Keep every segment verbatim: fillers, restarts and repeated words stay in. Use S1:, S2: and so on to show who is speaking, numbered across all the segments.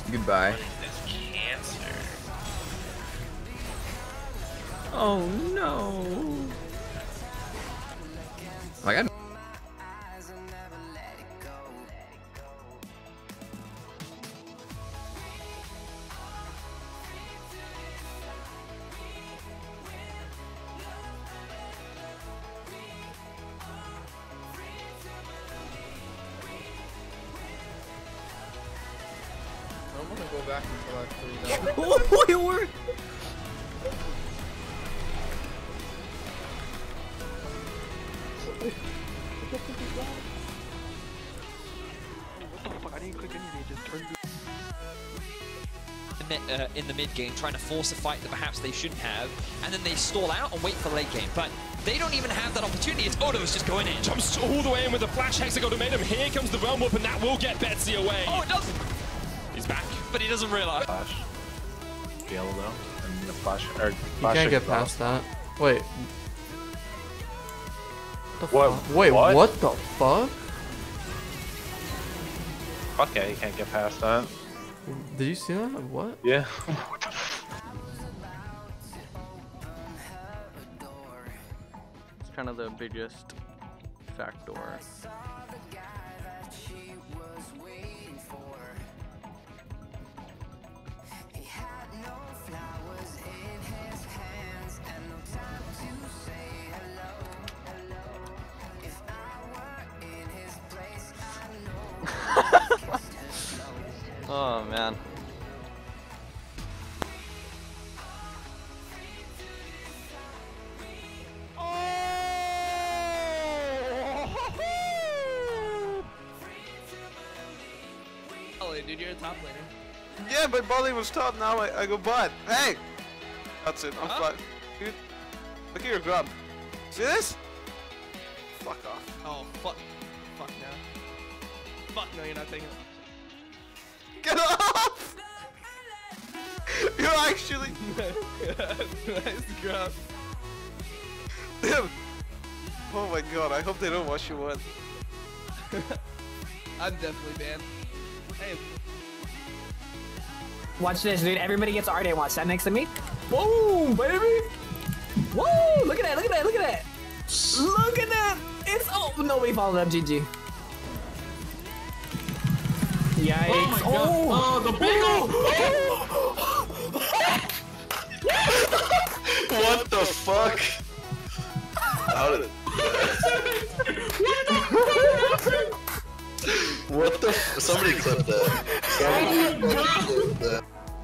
S1: Goodbye.
S2: What is this cancer?
S1: Oh no. Like I.
S3: I'm gonna go back until I clean up.
S1: Oh, it worked.
S4: What the fuck? I didn't click anything. It just turned.
S5: Uh, in the mid game, trying to force a fight that perhaps they shouldn't have, and then they stall out and wait for late game. But they don't even have that opportunity. It's Odo's just going in.
S6: Jumps all the way in with the flash hexagon to made him. Here comes the realm up, and that will get Betsy away.
S5: Oh, it doesn't.
S6: He's back,
S5: but he doesn't realize.
S7: Flash. Yellow though, and the flash. Or
S3: You
S7: flash
S3: can't get
S7: exhaust.
S3: past that. Wait. The
S7: What?
S3: fuck? Wait,
S7: What?
S3: what the fuck?
S7: Fuck yeah, you can't get past that.
S3: Did you see that? What?
S7: Yeah.
S4: It's kind of the biggest factor. Oh man.
S5: Oh, dude, you're a top laner.
S8: Yeah, but Bolly was top, now I, I go bot. Hey! That's it, I'm
S5: Huh?
S8: flat. Dude, look at your grub. See this? Fuck off.
S5: Oh, fuck. Fuck no. Fuck no, you're not taking it.
S8: Get off! You're actually...
S5: Nice grab.
S8: Damn. Oh my god, I hope they don't watch you win.
S5: I'm definitely banned. Hey.
S9: Watch this, dude. Everybody gets Arde watch. Stand next to me. Boom, baby. Whoa! Look at that! Look at that! Look at that! Look at that! It's oh nobody followed up. G G. Yikes!
S10: Oh my god! Oh, the big
S8: What the fuck? How did... What the f- Somebody clip that. Somebody clip that.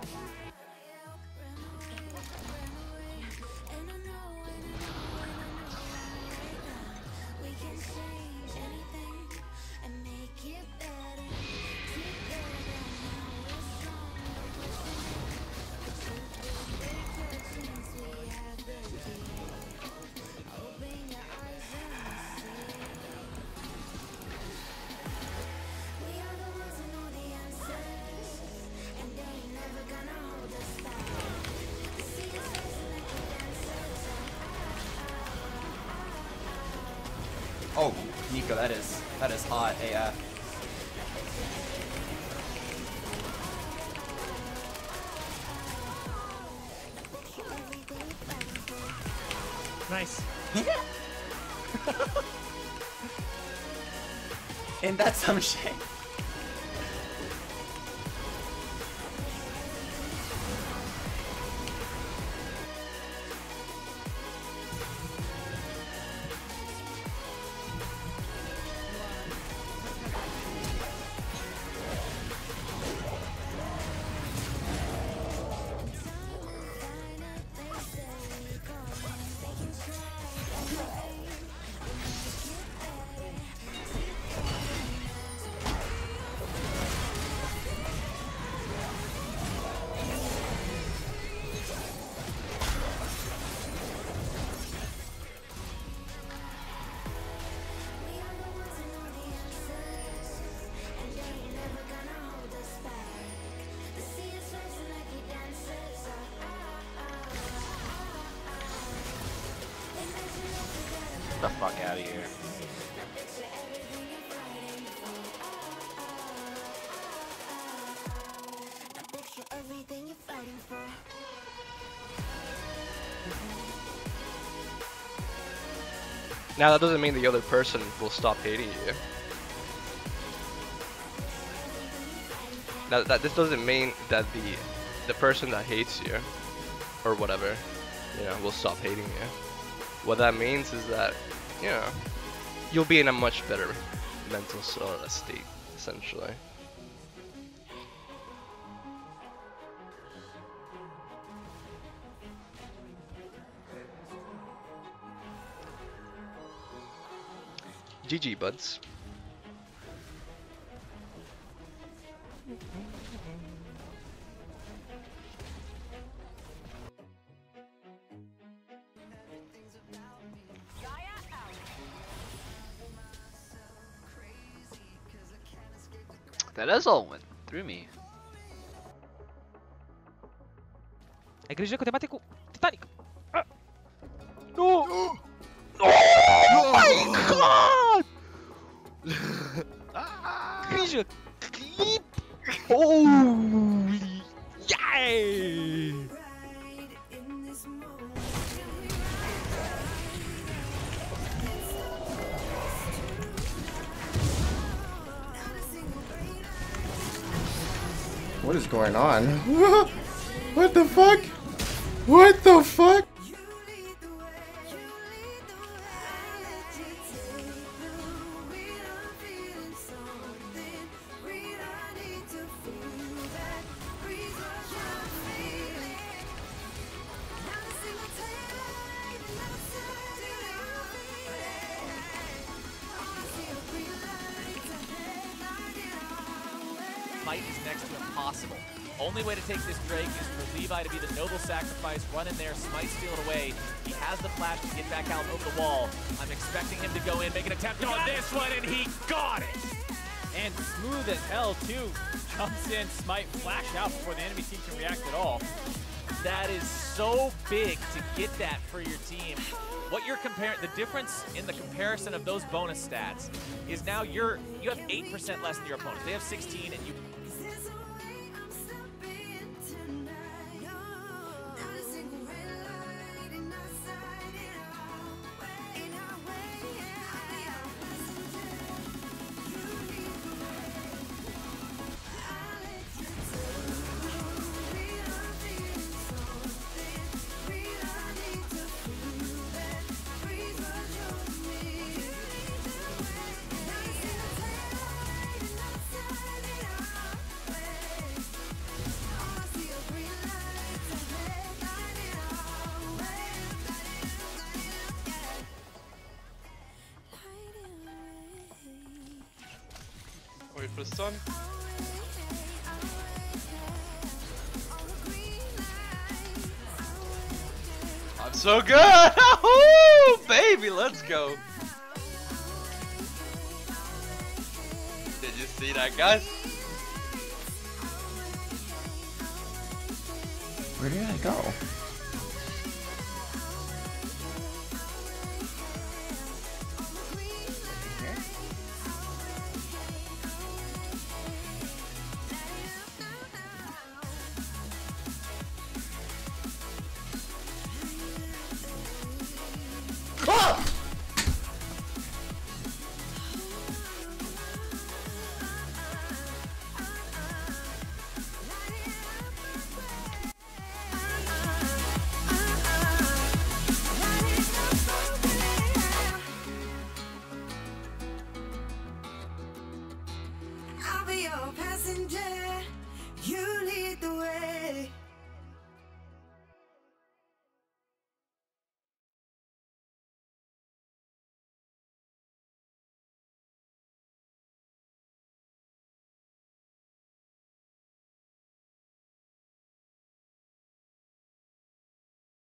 S11: Oh, Nico, that is that is hot A F.
S5: Nice.
S11: And that's some shit.
S4: Now that doesn't mean the other person will stop hating you. Now that this doesn't mean that the the person that hates you or whatever, you know, will stop hating you. What that means is that, you know, you'll be in a much better mental sort of state, essentially. G G, buds.
S8: That is all went through me.
S5: A igreja que eu te matei com Titanic. Ah. No!
S8: Oh my god!
S5: Igreja clip. Holy yay!
S3: What is going on? What the fuck? What the fuck?
S2: Fight is next to impossible. Only way to take this Drake is for Levi to be the noble sacrifice, run in there, smite, steal it away. He has the flash to get back out over the wall. I'm expecting him to go in, make an attempt on this one, and he got it! And smooth as hell, too. Jumps in, smite, flash out before the enemy team can react at all. That is so big to get that for your team. What you're comparing, the difference in the comparison of those bonus stats is now you're you have eight percent less than your opponents. They have sixteen, and you.
S8: Wait for the sun. I'm so good! Woo, baby, let's go! Did you see that, guys?
S3: Where did I go?
S12: I'll be your passenger. You lead the way.